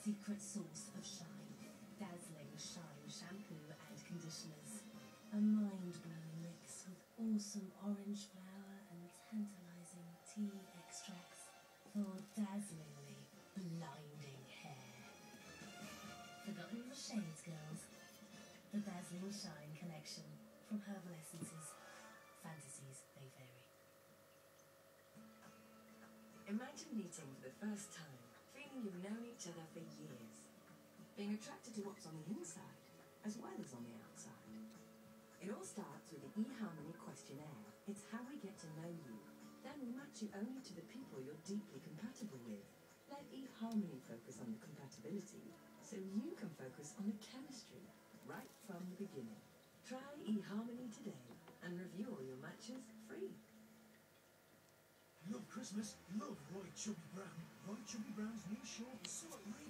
secret source of shine. Dazzling Shine shampoo and conditioners. A mind-blowing mix with awesome orange flower and tantalizing tea extracts for dazzlingly blinding hair. Forgotten your shades, girls. The Dazzling Shine collection from Herbal Essences. Fantasies may vary. Imagine meeting for the first time, feeling you've known each other for years. Being attracted to what's on the inside, as well as on the outside. It all starts with the eHarmony questionnaire. It's how we get to know you. Then we match you only to the people you're deeply compatible with. Let eHarmony focus on the compatibility, so you can focus on the chemistry, right from the beginning. Try eHarmony today and review all your matches free. Love Christmas, love Roy Chubby Brown. Roy Chubby Brown's new show is so